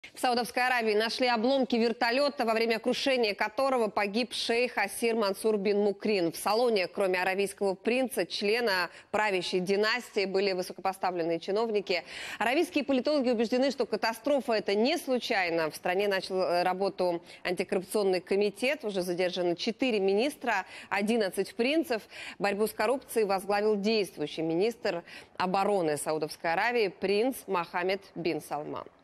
В Саудовской Аравии нашли обломки вертолета, во время крушения которого погиб шейх Асир Мансур бин Мукрин. В салоне, кроме аравийского принца, члена правящей династии, были высокопоставленные чиновники. Аравийские политологи убеждены, что катастрофа это не случайно. В стране начал работу антикоррупционный комитет. Уже задержаны 4 министра, 11 принцев. Борьбу с коррупцией возглавил действующий министр обороны Саудовской Аравии принц Мохаммед бин Салман.